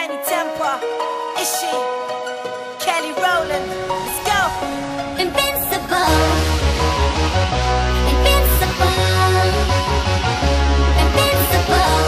Danny Temper, is she? Kelly Rowland, let's go. Invincible, invincible, invincible,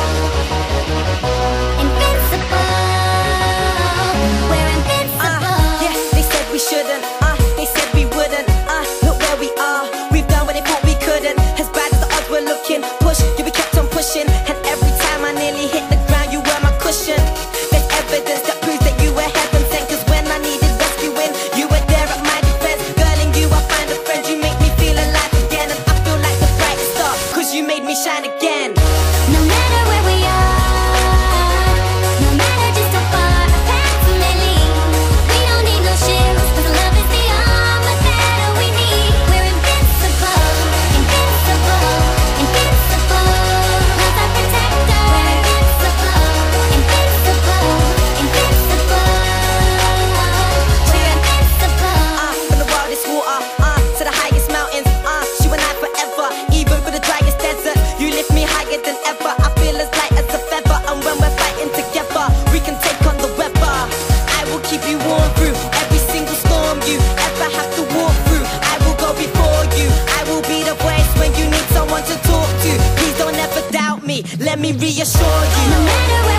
invincible. We're invincible. Yeah, they said we shouldn't. They said we wouldn't. Look where we are. We've done what they thought we couldn't. As bad as the odds were looking, push, you we kept on pushing. And every time I nearly hit the ground, you were my cushion. There's evidence that proves that you were heaven sent. 'Cause when I needed rescuing, you were there at my defense. Girl, in you I find a friend. You make me feel alive again, and I feel like the bright star, 'cause you made me shine again. No matter where we are, no matter just how far our paths may lead, we don't need no shields, 'cause love is the armor that we need. We're invincible, invincible, invincible. Love's our protector. We're invincible, invincible, invincible. We're invincible. From the wildest water, to the highest mountains, you and I forever. Even for the driest desert, you lift me higher than ever. I feel as light as a feather, and when we're fighting together, we can take on the weather. I will keep you warm through every single storm you ever have to walk through. I will go before you. I will be the voice when you need someone to talk to. Please don't ever doubt me. Let me reassure you. No matter where